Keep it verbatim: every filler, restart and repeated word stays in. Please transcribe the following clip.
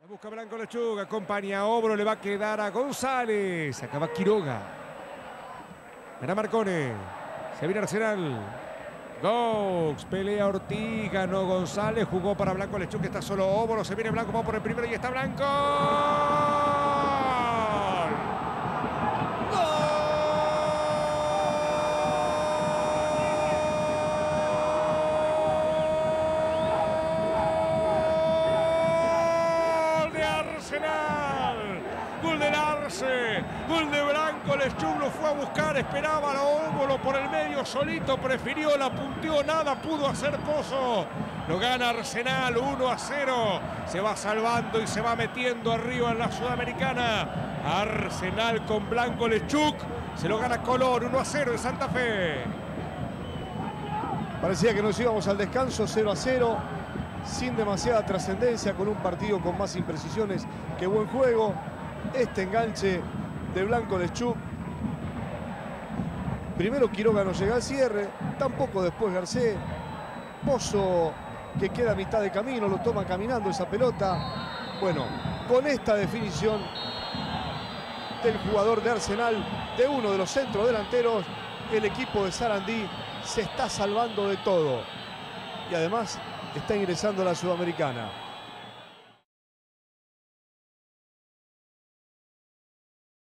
Busca Blanco Lechuga, acompaña a Obro, le va a quedar a González. Acaba Quiroga. Gana Marcone. Se viene Arsenal. Gox, pelea Ortiz, ganó González, jugó para Blanco Lechuga, está solo Obro, se viene Blanco, va por el primero y está Blanco. Gol del Arce, gol de Blanco Lechuga, lo fue a buscar, esperaba a Óbolo por el medio, solito prefirió, la punteó, nada pudo hacer Pozo. Lo gana Arsenal uno a cero, se va salvando y se va metiendo arriba en la Sudamericana. Arsenal con Blanco Lechuga, se lo gana Colón uno a cero en Santa Fe. Parecía que nos íbamos al descanso cero a cero, sin demasiada trascendencia, con un partido con más imprecisiones que buen juego. Este enganche de Blanco Lechuga. Primero Quiroga no llega al cierre, tampoco después Garcés. Pozo, que queda a mitad de camino, lo toma caminando esa pelota. Bueno, con esta definición del jugador de Arsenal, de uno de los centrodelanteros, el equipo de Sarandí se está salvando de todo. Y además está ingresando a la Sudamericana.